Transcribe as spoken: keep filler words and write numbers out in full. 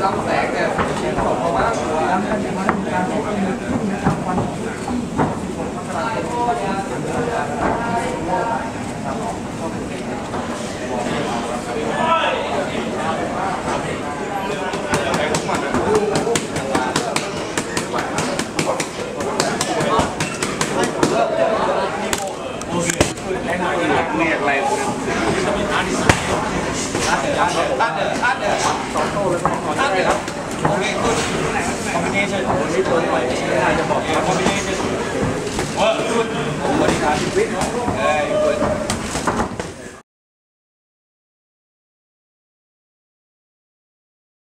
ลำแสงเนี่ยส่งเข้ามาแล้วก็จะมาทำการลงมือขึ้นนะครับวันที่สิบหกมกราคมเนี่ยอะไรตัดเดือดตัดเดือดสองโต้แล้วก็ตัดเดือดโอเคคุณคอมบิเนชั่นวันนี้ตัวหน่อยไม่น่าจะบอกคอมบิเนชั่นว่าคุณบริการชีวิตเอ้ยคุณ